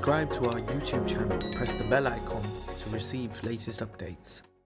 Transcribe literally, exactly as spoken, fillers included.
subscribe to our YouTube channel, press the bell icon to receive latest updates.